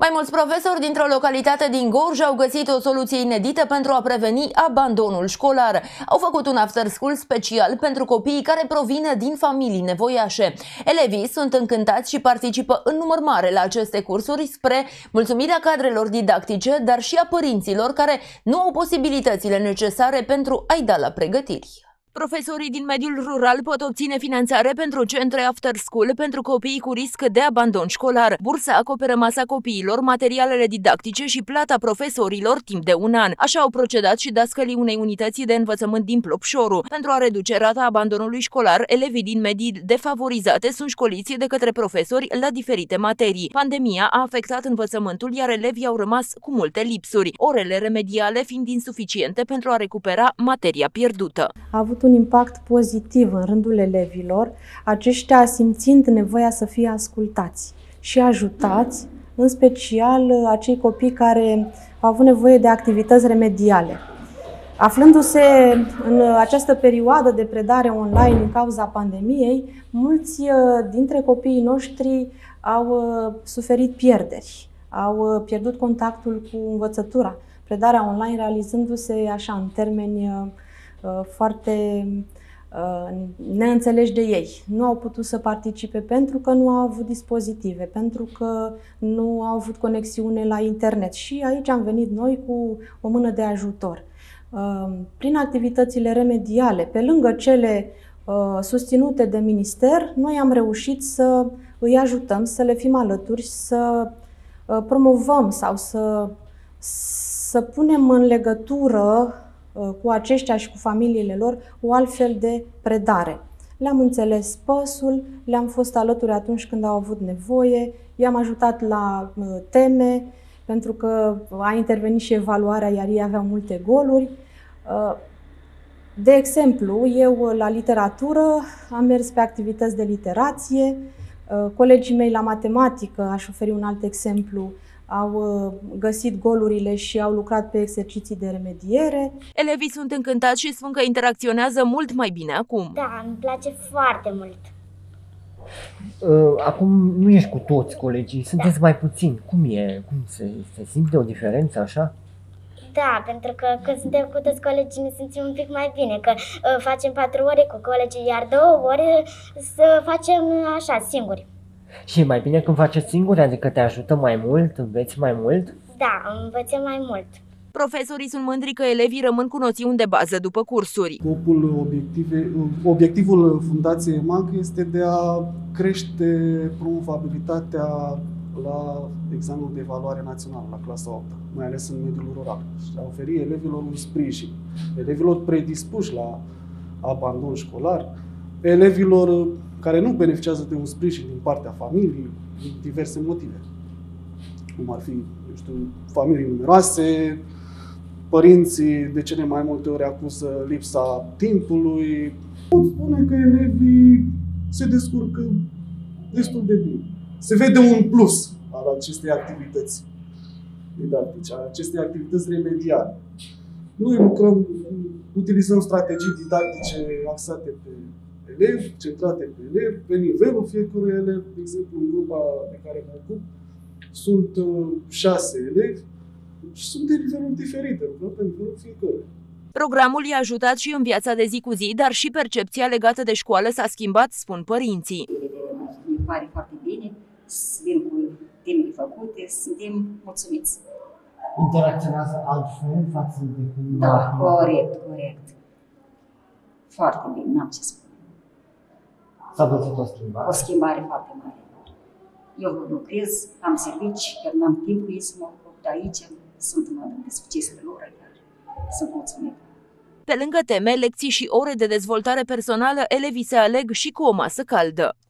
Mai mulți profesori dintr-o localitate din Gorj au găsit o soluție inedită pentru a preveni abandonul școlar. Au făcut un after school special pentru copiii care provin din familii nevoiașe. Elevii sunt încântați și participă în număr mare la aceste cursuri spre mulțumirea cadrelor didactice, dar și a părinților care nu au posibilitățile necesare pentru a-i da la pregătiri. Profesorii din mediul rural pot obține finanțare pentru centre after school pentru copiii cu risc de abandon școlar. Bursa acoperă masa copiilor, materialele didactice și plata profesorilor timp de un an. Așa au procedat și dascălii unei unități de învățământ din Plopșoru. Pentru a reduce rata abandonului școlar, elevii din medii defavorizate sunt școliți de către profesori la diferite materii. Pandemia a afectat învățământul, iar elevii au rămas cu multe lipsuri, orele remediale fiind insuficiente pentru a recupera materia pierdută. A avut un impact pozitiv în rândul elevilor, aceștia simțind nevoia să fie ascultați și ajutați, în special acei copii care au avut nevoie de activități remediale. Aflându-se în această perioadă de predare online din cauza pandemiei, mulți dintre copiii noștri au suferit pierderi, au pierdut contactul cu învățătura, predarea online realizându-se așa în termeni foarte neînțeleși de ei. Nu au putut să participe pentru că nu au avut dispozitive, pentru că nu au avut conexiune la internet. Și aici am venit noi cu o mână de ajutor. Prin activitățile remediale, pe lângă cele susținute de minister, noi am reușit să îi ajutăm, să le fim alături, să promovăm sau să punem în legătură cu aceștia și cu familiile lor o altfel de predare. Le-am înțeles păsul, le-am fost alături atunci când au avut nevoie, i-am ajutat la teme, pentru că a intervenit și evaluarea, iar ei aveau multe goluri. De exemplu, eu la literatură am mers pe activități de literație, colegii mei la matematică, aș oferi un alt exemplu, au găsit golurile și au lucrat pe exerciții de remediere. Elevii sunt încântați și spun că interacționează mult mai bine acum. Da, îmi place foarte mult. Acum nu ești cu toți colegii, sunteți mai puțini. Cum e? Cum se simte o diferență așa? Da, pentru că când suntem cu toți colegii ne simțim un pic mai bine, că facem 4 ore cu colegii, iar 2 ore să facem așa, singuri. Și e mai bine când faceți singuri, adică te ajută mai mult, înveți mai mult? Da, învățăm mai mult. Profesorii sunt mândri că elevii rămân cu noțiuni de bază după cursuri. Obiectivul Fundației EMAG este de a crește promovabilitatea la examenul de evaluare națională, la clasa 8, mai ales în mediul rural, și a oferi elevilor un sprijin, elevilor predispuși la abandon școlar, elevilor care nu beneficiază de un sprijin din partea familiei, din diverse motive. Cum ar fi, familii numeroase, părinții de cele mai multe ori acuză lipsa timpului. Pot spune că elevii se descurcă destul de bine. Se vede un plus al acestei activități didactice, al acestei activități remediale. Noi lucrăm, utilizăm strategii didactice axate pe elevi, centrate pe elevi, pe nivelul fiecărui elev. De exemplu, în grupa de care mă ocup, sunt 6 elevi și sunt de niveluri diferite, lucrăm pe nivelul fiecăruia. Programul i-a ajutat și în viața de zi cu zi, dar și percepția legată de școală s-a schimbat, spun părinții. Mi pare foarte bine, vin cu temele făcute, suntem mulțumiți. Interacționează altfel față de cum... Da, corect. Foarte bine, n-am ce spune. S-a văzut o schimbare? O schimbare foarte mare. Eu lucrez, am servici, chiar n-am timp cu ei să mă ocup de aici, sunt în succesele lor, iar sunt mulțumită. Pe lângă teme, lecții și ore de dezvoltare personală, elevii se aleg și cu o masă caldă.